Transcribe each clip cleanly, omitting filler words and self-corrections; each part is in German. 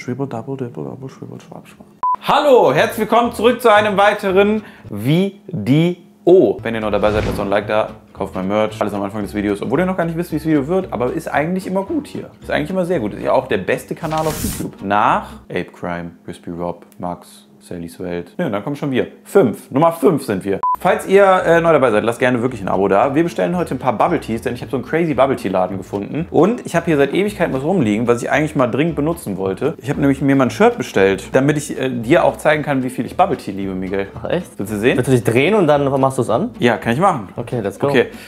Schwibble, double, dibble, double, schwibble, schwab, schwab. Hallo, herzlich willkommen zurück zu einem weiteren Video. Wenn ihr noch dabei seid, lasst ein Like da, kauft mein Merch, alles am Anfang des Videos. Obwohl ihr noch gar nicht wisst, wie das Video wird, aber ist eigentlich immer gut hier. Ist eigentlich immer sehr gut. Ist ja auch der beste Kanal auf YouTube. Nach Ape Crime, Crispy Rob, Max, Sallys Welt. Ja, dann kommen schon wir. Nummer 5 sind wir. Falls ihr neu dabei seid, lasst gerne wirklich ein Abo da. Wir bestellen heute ein paar Bubble Teas, denn ich habe so einen crazy Bubble Tea Laden gefunden. Und ich habe hier seit Ewigkeiten was rumliegen, was ich eigentlich mal dringend benutzen wollte. Ich habe nämlich mir mal ein Shirt bestellt, damit ich dir auch zeigen kann, wie viel ich Bubble Tea liebe, Miguel. Ach echt? Willst du sehen? Willst du dich drehen und dann machst du es an? Ja, kann ich machen. Okay, let's go. Okay.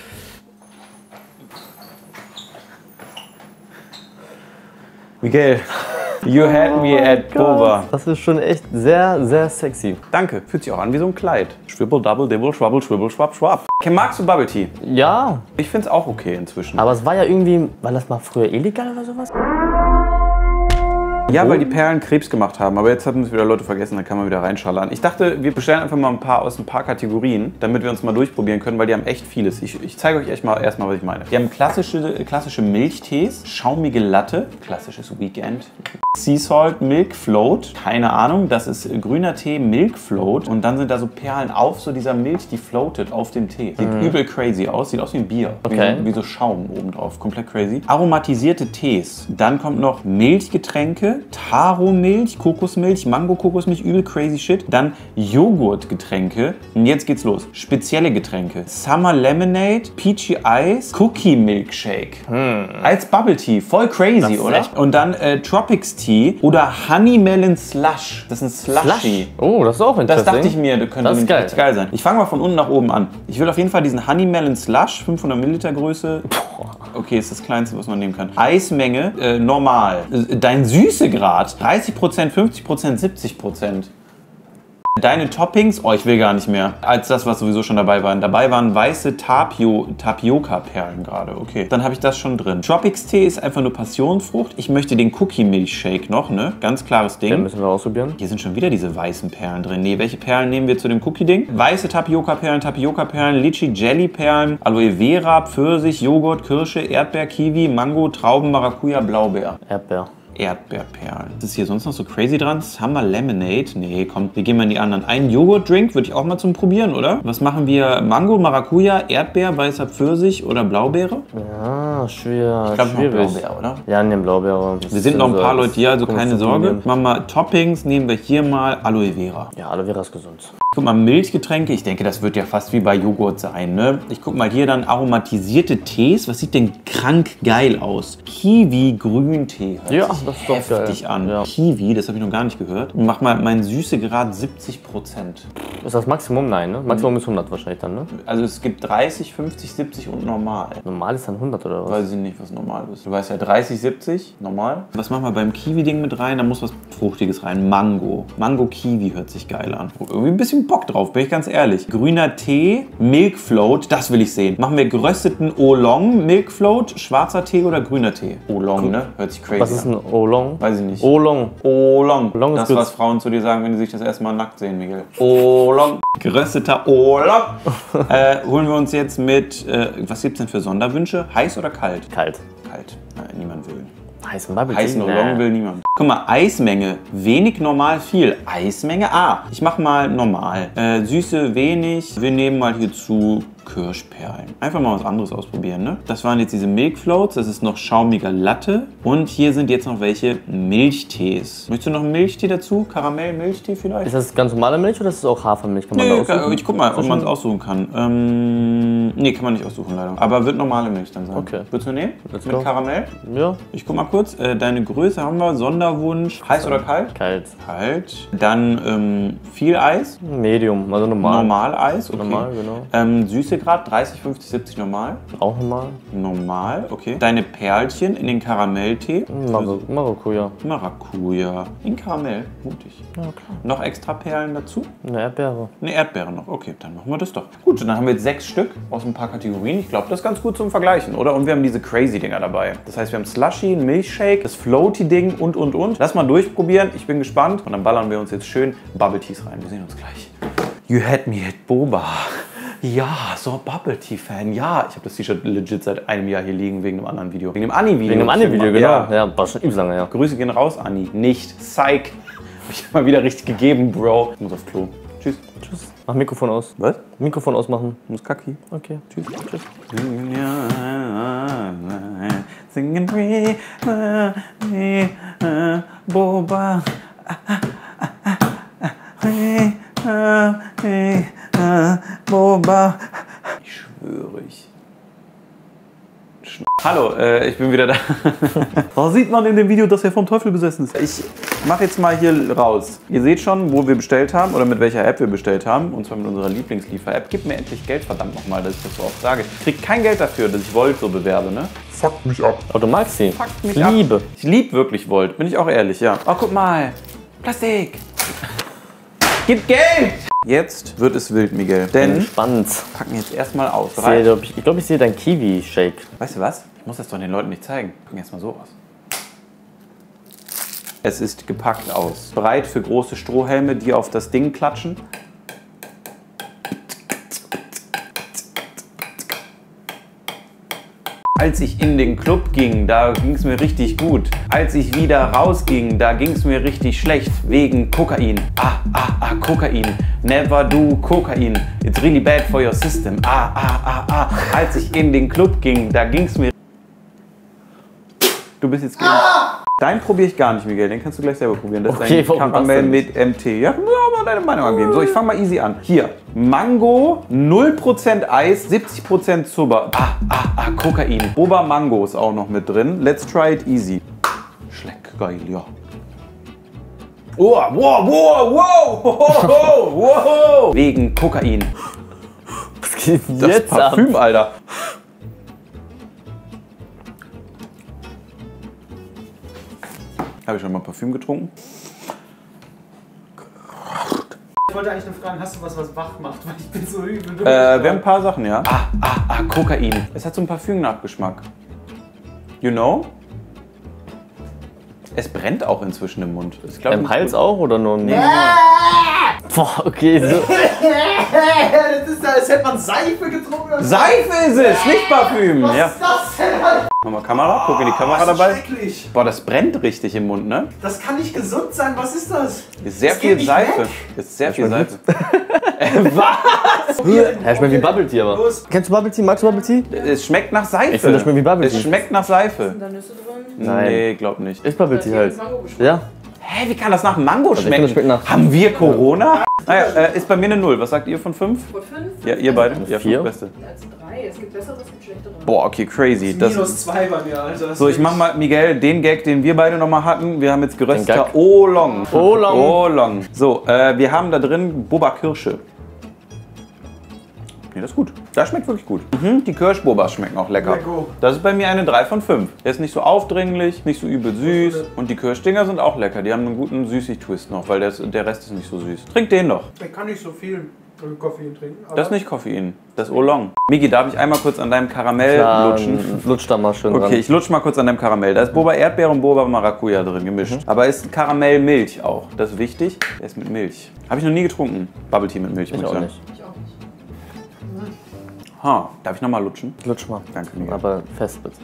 Miguel, you had me at Boba. Das ist schon echt sehr, sehr sexy. Danke, fühlt sich auch an wie so ein Kleid. Schwibble, double, dibble, schwabbel, schwibble, schwapp, schwapp. Magst du Bubble Tea? Ja. Ich find's auch okay inzwischen. Aber es war ja irgendwie, war das mal früher illegal oder sowas? Ja, weil die Perlen Krebs gemacht haben, aber jetzt haben es wieder Leute vergessen, dann kann man wieder reinschallern. Ich dachte, wir bestellen einfach mal ein paar aus ein paar Kategorien, damit wir uns mal durchprobieren können, weil die haben echt vieles. Ich zeige euch erstmal, was ich meine. Die haben klassische Milchtees, schaumige Latte, klassisches Weekend. Sea Salt Milk Float, keine Ahnung, das ist grüner Tee Milk Float und dann sind da so Perlen auf so dieser Milch, die floatet auf dem Tee. Sieht übel crazy aus, sieht aus wie ein Bier. Okay. Wie so Schaum obendrauf, komplett crazy. Aromatisierte Tees, dann kommt noch Milchgetränke, Taro-Milch, Kokosmilch, Mango-Kokosmilch, übel crazy shit. Dann Joghurtgetränke. Und jetzt geht's los. Spezielle Getränke. Summer Lemonade, Peachy Ice, Cookie Milkshake. Als Bubble Tea. Voll crazy, oder? Echt? Und dann Tropics Tea oder Honey Melon Slush. Das ist ein Slushy. Oh, das ist auch interessant. Das dachte ich mir, das könnte nämlich richtig geil sein. Ich fange mal von unten nach oben an. Ich will auf jeden Fall diesen Honey Melon Slush, 500 Milliliter Größe. Okay, ist das Kleinste, was man nehmen kann. Eismenge, normal. Dein Süßegrad, 30%, 50%, 70%. Deine Toppings, oh, ich will gar nicht mehr, als das, was sowieso schon dabei war. Dabei waren weiße Tapioca-Perlen gerade, okay. Dann habe ich das schon drin. Tropics Tee ist einfach nur Passionsfrucht. Ich möchte den Cookie Milkshake noch, ne? Ganz klares Ding. Den müssen wir ausprobieren. Hier sind schon wieder diese weißen Perlen drin. Nee, welche Perlen nehmen wir zu dem Cookie-Ding? Weiße Tapioca-Perlen, Litchi-Jelly-Perlen, Aloe Vera, Pfirsich, Joghurt, Kirsche, Erdbeer, Kiwi, Mango, Trauben, Maracuja, Blaubeer. Erdbeerperlen. Was ist hier sonst noch so crazy dran? Summer Lemonade? Nee, komm, wir gehen mal in die anderen. Einen Joghurt-Drink würde ich auch mal zum Probieren, oder? Was machen wir? Mango, Maracuja, Erdbeer, weißer Pfirsich oder Blaubeere? Ja, schwer. Ich glaube noch Blaubeere, oder? Ja, nehmen Blaubeere. Wir sind noch ein paar Leute hier, also keine Sorge. Machen wir Toppings, nehmen wir hier mal Aloe Vera. Ja, Aloe Vera ist gesund. Guck mal, Milchgetränke, ich denke, das wird ja fast wie bei Joghurt sein, ne? Ich guck mal hier dann aromatisierte Tees. Was sieht denn krank geil aus? Kiwi-Grüntee. Ja, das ist doch heftig geil. an. Ja. Kiwi, das habe ich noch gar nicht gehört. Und mach mal mein Süßegrad 70%. Ist das Maximum? Nein, ne? Maximum ist 100 wahrscheinlich dann, ne? Also es gibt 30, 50, 70 und normal. Normal ist dann 100 oder was? Weiß ich nicht, was normal ist. Du weißt ja 30, 70, normal. Was machen wir beim Kiwi-Ding mit rein? Da muss was Fruchtiges rein. Mango. Mango-Kiwi hört sich geil an. Irgendwie ein bisschen Bock drauf, bin ich ganz ehrlich. Grüner Tee, Milk Float, das will ich sehen. Machen wir gerösteten Oolong, Milk Float, schwarzer Tee oder grüner Tee? Oolong, ne? Hört sich crazy an. Was ist ein Oolong? Weiß ich nicht. Oolong. Oolong. Oolong ist Das, gut. was Frauen zu dir sagen, wenn sie sich das erste Mal nackt sehen, Miguel. Oolong. Gerösteter Oolong. Holen wir uns jetzt mit, was gibt's denn für Sonderwünsche? Heiß oder kalt? Kalt. Kalt. Niemand will. Heißen Bubble Tea? Heißen Oolong will niemand. Guck mal, Eismenge. Wenig, normal, viel. Eismenge? Ah, ich mach mal normal. Süße, wenig. Wir nehmen mal hierzu Kirschperlen. Einfach mal was anderes ausprobieren, ne? Das waren jetzt diese Milk Floats. Das ist noch schaumiger Latte. Und hier sind jetzt noch welche Milchtees. Möchtest du noch einen Milchtee dazu? Karamell-Milchtee vielleicht? Ist das ganz normale Milch oder ist das auch Hafermilch? Kann man da aussuchen? Ich guck mal, ob man es aussuchen kann. Nee, kann man nicht aussuchen, leider. Aber wird normale Milch dann sein. Okay. Würdest du nehmen? Let's Mit go. Karamell? Ja. Ich guck mal kurz. Deine Größe haben wir. Sonderwunsch. Heiß oder kalt? Kalt. Kalt. Dann viel Eis. Medium, also normal. Normal Eis, okay. Normal, genau. Süßegrad 30, 50, 70 normal. Auch normal. Normal, okay. Deine Perlchen in den Karamelltee. Maracuja. Maracuja. In Karamell, mutig. Ja, klar. Noch extra Perlen dazu? Eine Erdbeere. Eine Erdbeere noch, okay, dann machen wir das doch. Gut, dann haben wir jetzt 6 Stück aus ein paar Kategorien. Ich glaube, das ist ganz gut zum Vergleichen, oder? Und wir haben diese Crazy-Dinger dabei. Das heißt, wir haben Slushy, ein Milchshake, das Floaty-Ding und. Lass mal durchprobieren, ich bin gespannt. Und dann ballern wir uns jetzt schön Bubble Teas rein. Wir sehen uns gleich. You had me at Boba. Ja, so Bubble Tea Fan. Ja, ich habe das T-Shirt legit seit einem Jahr hier liegen wegen einem anderen Video. Wegen dem Anni-Video. Wegen dem Anni-Video, genau. Ja, war schon übel lange, ja. Grüße gehen raus, Anni. Nicht Psych. Hab ich mal wieder richtig gegeben, Bro. Ich muss aufs Klo. Tschüss. Tschüss. Mach Mikrofon aus. Was? Mikrofon ausmachen. Muss Kacki. Okay. Tschüss. Tschüss. Singen Boba. Boba. Ich schwöre, Hallo, ich bin wieder da. Da sieht man in dem Video, dass er vom Teufel besessen ist. Ich mache jetzt mal hier raus. Ihr seht schon, wo wir bestellt haben oder mit welcher App wir bestellt haben. Und zwar mit unserer Lieblingsliefer-App. Gib mir endlich Geld, verdammt nochmal, dass ich das so oft sage. Ich krieg kein Geld dafür, dass ich Volt so bewerbe, ne? Fuckt mich ab. Aber du magst sie. Fuckt mich ab. Liebe. Ich liebe wirklich Volt, bin ich auch ehrlich, ja. Oh, guck mal. Plastik. Gib Geld! Jetzt wird es wild, Miguel. Denn Spannend. packen jetzt erstmal aus. Ich glaube, ich sehe dein Kiwi-Shake. Weißt du was? Ich muss das doch den Leuten nicht zeigen. Packen erstmal so aus. Es ist gepackt aus. Bereit für große Strohhelme, die auf das Ding klatschen. Als ich in den Club ging, da ging es mir richtig gut. Als ich wieder rausging, da ging es mir richtig schlecht. Wegen Kokain. Kokain. Never do Kokain. It's really bad for your system. Als ich in den Club ging, da ging es mir... Du bist jetzt gegen... Deinen probiere ich gar nicht, Miguel. Den kannst du gleich selber probieren. Das Okay, ist ein Karamell mit MT. Ja, mal deine Meinung angeben. So, ich fange mal easy an. Hier, Mango, 0% Eis, 70% Zucker. Kokain. Boba Mango ist auch noch mit drin. Let's try it easy. Schleck, geil, ja. Oh, wow. Wegen Kokain. Was geht denn Das jetzt Parfüm, ab? Alter. Habe ich schon mal Parfüm getrunken? Ich wollte eigentlich nur fragen, hast du was wach macht? Weil ich bin so übel. Wir haben ein paar Sachen, ja. Kokain. Es hat so einen Parfüm-Nachgeschmack. You know? Es brennt auch inzwischen im Mund. Ich glaub, Im Hals auch oder nur? Nee. Boah, okay. So. Das ist, als hätte man Seife getrunken. Oder? Seife ist es, nicht Parfüm. Was Ja. ist das denn, Alter? Mach mal Kamera, guck in die Kamera Das ist dabei. schrecklich. Boah, das brennt richtig im Mund, ne? Das kann nicht gesund sein. Was ist das? Ist sehr Das viel geht nicht Seife. weg. Ist sehr viel schmeckt Seife. Was? Ja, schmeckt wie Bubble Tea aber. Los. Kennst du Bubble Tea? Magst du Bubble Tea? Es schmeckt nach Seife. Ich finde, das schmeckt wie Bubble Tea. Es schmeckt nach Seife. Sind da Nüsse drin? Nein. Nee, glaub nicht. Ist Bubble Tea halt. Mango-Geschmack. Ja. Hä, wie kann das nach Mango ich finde, schmecken? das schmeckt nach- Haben wir Corona? Naja, ist bei mir eine 0. Was sagt ihr von 5? Von 5? Ja, ihr beide? Ja, 4. 5 Beste. Als 3. Es gibt bessere, es gibt schlechtere. Boah, okay, crazy. Das Minus 2 bei mir, Alter. so, ich mach mal, Miguel, den Gag, den wir beide nochmal hatten. Wir haben jetzt Den gerösteter Gag? Oolong. Oolong. Oolong. So, wir haben da drin Boba Kirsche. Nee, das ist gut. Das schmeckt wirklich gut. Die Kirschbobas schmecken auch lecker. Lecker. Das ist bei mir eine 3 von 5. Der ist nicht so aufdringlich, nicht so übel süß. Und die Kirschdinger sind auch lecker. Die haben einen guten Süßig-Twist noch, weil der Rest ist nicht so süß. Trink den noch. Ich kann nicht so viel Koffein trinken. Aber Das ist nicht Koffein, das ist Oolong. Miki, darf ich einmal kurz an deinem Karamell Klar, lutschen? lutsch da mal schön Okay, dran. ich lutsch mal kurz an deinem Karamell. Da ist Boba Erdbeere und Boba Maracuja drin gemischt. Aber ist Karamellmilch auch. Das ist wichtig. Der ist mit Milch. Habe ich noch nie getrunken. Bubble Tea mit Milch, muss Ich ich auch sagen. nicht. Ich auch nicht. Ha, darf ich noch mal lutschen? Lutsch mal. Danke, Miguel. Aber fest bitte.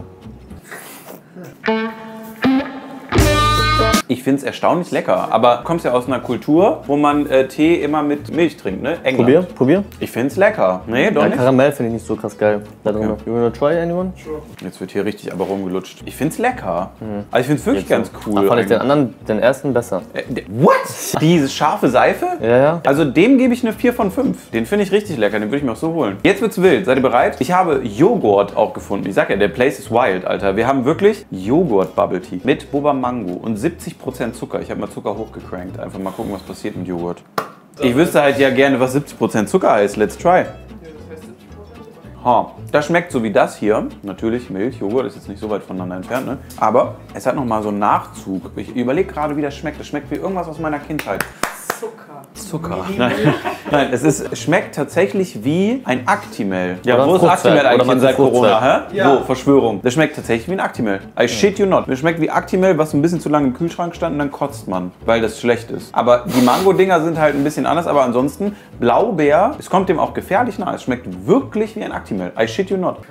Ich finde es erstaunlich lecker. Aber du kommst ja aus einer Kultur, wo man Tee immer mit Milch trinkt, ne? England. Probier. Ich finde es lecker. Nee, doch Ja, nicht. Karamell finde ich nicht so krass geil. Da drin. You wanna try anyone? Jetzt wird hier richtig aber rumgelutscht. Ich finde es lecker. Also ich finde es wirklich ganz cool. Da fand ich den eigentlich. anderen, den ersten besser. What? Diese scharfe Seife? Ja. Also dem gebe ich eine 4 von 5. Den finde ich richtig lecker, den würde ich mir auch so holen. Jetzt wird's wild. Seid ihr bereit? Ich habe Joghurt auch gefunden. Ich sag ja, der Place is wild, Alter. Wir haben wirklich Joghurt Bubble Tea mit Boba Mango und 70% Zucker. Ich habe mal Zucker hochgecrankt. Einfach mal gucken, was passiert mit Joghurt. Ich wüsste halt ja gerne, was 70% Zucker heißt. Let's try. Ha, das schmeckt so wie das hier. Natürlich Milch, Joghurt ist jetzt nicht so weit voneinander entfernt, ne? Aber es hat noch mal so einen Nachzug. Ich überlege gerade, wie das schmeckt. Das schmeckt wie irgendwas aus meiner Kindheit. Zucker. Nein, es schmeckt tatsächlich wie ein Actimel. Ja, Oder wo ist Fruchtzeit. Actimel eigentlich Oder seit Corona? Hä? Ja. Wo? Verschwörung. Das schmeckt tatsächlich wie ein Actimel. I shit you not. Das schmeckt wie Actimel, was ein bisschen zu lange im Kühlschrank stand und dann kotzt man, weil das schlecht ist. Aber die Mango-Dinger sind halt ein bisschen anders, aber ansonsten Blaubeer, es kommt dem auch gefährlich nahe. Es schmeckt wirklich wie ein Actimel. I shit you not.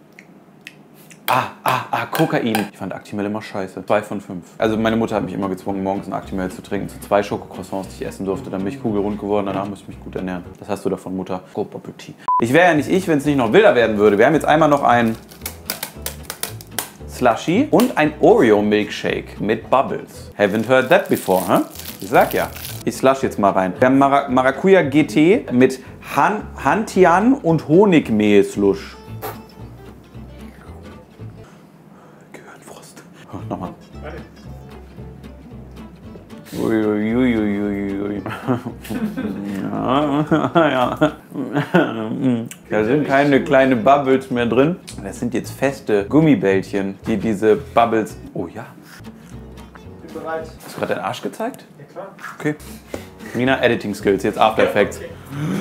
Kokain. Ich fand Actimel immer scheiße. 2 von 5. Also meine Mutter hat mich immer gezwungen, morgens ein Actimel zu trinken. Zu 2 Schokocroissants, die ich essen durfte. Dann bin ich kugelrund geworden, danach musste ich mich gut ernähren. Das hast du davon, Mutter. Gros Appetit. Ich wäre ja nicht ich, wenn es nicht noch wilder werden würde. Wir haben jetzt einmal noch ein Slushy und ein Oreo Milkshake mit Bubbles. Haven't heard that before, huh? Ich sag ja. Ich slush jetzt mal rein. Wir haben Maracuja GT mit Hantian und Honigmehl-Slush. Nochmal. Uiuiuiui. Ja. Da sind keine kleinen Bubbles mehr drin. Das sind jetzt feste Gummibällchen, die diese Bubbles... Oh ja. Bin bereit. Hast du gerade deinen Arsch gezeigt? Ja, klar. Okay. Nina, Editing Skills, jetzt After Effects. Okay.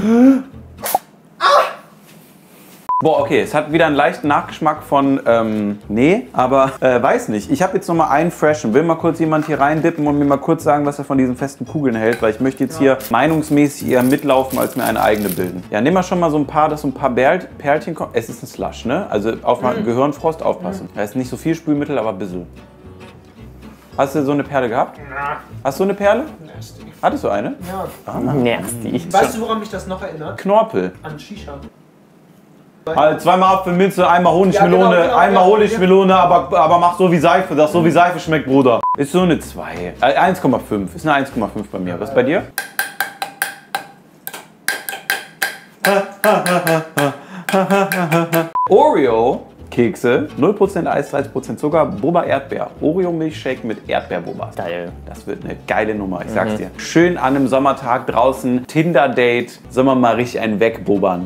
Boah, okay, es hat wieder einen leichten Nachgeschmack von, nee, aber weiß nicht. Ich habe jetzt noch mal einen freshen. Will mal kurz jemand hier reindippen und mir mal kurz sagen, was er von diesen festen Kugeln hält, weil ich möchte jetzt hier meinungsmäßig eher mitlaufen, als mir eine eigene bilden. Ja, nimm mal schon mal so ein paar, dass so ein paar Perlchen kommen. Es ist ein Slush, ne? Also auf Gehirnfrost aufpassen. Da ist nicht so viel Spülmittel, aber ein bisschen. Hast du so eine Perle gehabt? Na, Hast du eine Perle? nasty. Hattest du eine? Ja. Nasty. Weißt du, woran mich das noch erinnert? Knorpel. An Shisha. Halt, zweimal Apfelminze, einmal Honigmelone, Ja, genau, einmal ja. Honigmelone, aber mach so wie Seife, das so wie Seife schmeckt, Bruder. Ist so eine 2. 1,5. Ist eine 1,5 bei mir. Was bei dir? Oreo Kekse, 0% Eis, 30% Zucker, Boba Erdbeer. Oreo Milchshake mit Erdbeerboba. Geil. Das wird eine geile Nummer, ich sag's dir. Schön an einem Sommertag draußen, Tinder-Date, sollen wir mal richtig einen wegbobern.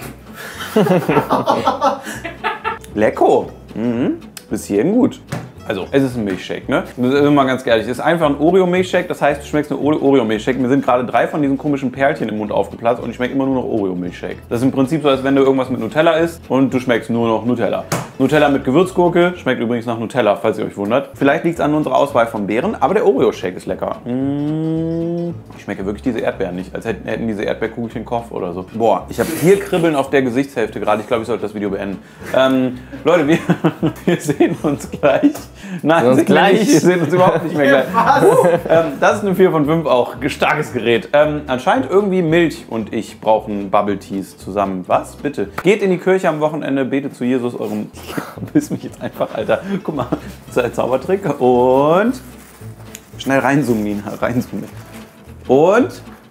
Lecko. Bis hierhin gut. Also, es ist ein Milchshake, ne? Das ist immer ganz ehrlich. Es ist einfach ein Oreo-Milchshake, das heißt, du schmeckst eine Oreo-Milchshake. Mir sind gerade 3 von diesen komischen Perlchen im Mund aufgeplatzt und ich schmecke immer nur noch Oreo-Milchshake. Das ist im Prinzip so, als wenn du irgendwas mit Nutella isst und du schmeckst nur noch Nutella. Nutella mit Gewürzgurke schmeckt übrigens nach Nutella, falls ihr euch wundert. Vielleicht liegt es an unserer Auswahl von Beeren, aber der Oreo-Shake ist lecker. Ich schmecke wirklich diese Erdbeeren nicht, als hätten diese Erdbeerkugelchen Kopf oder so. Boah, ich habe hier Kribbeln auf der Gesichtshälfte gerade. Ich glaube, ich sollte das Video beenden. Leute, wir sehen uns gleich. Nein, uns gleich. Wir sehen uns überhaupt nicht mehr gleich. Das ist eine 4 von 5 auch. Starkes Gerät. Anscheinend irgendwie Milch und ich brauchen Bubble Teas zusammen. Was? Bitte. Geht in die Kirche am Wochenende, betet zu Jesus, eurem... Biss mich jetzt einfach, Alter. Guck mal, das ist ein Zaubertrick. Und... Schnell reinzoomen, Nina. Reinzoomen. Und...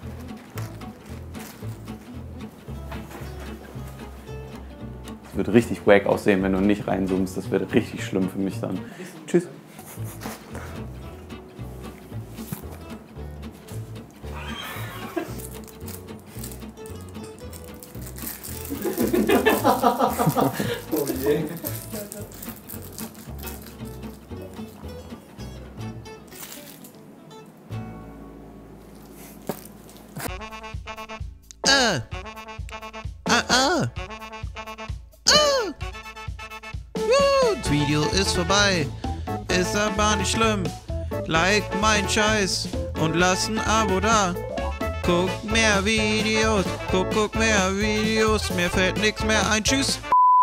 Das wird richtig wack aussehen, wenn du nicht reinzoomst. Das wird richtig schlimm für mich dann. Tschüss. Oh je. Das Video ist vorbei, ist aber nicht schlimm. Like mein Scheiß und lass ein Abo da. Guck mehr Videos, guck mehr Videos, mir fällt nichts mehr ein. Tschüss.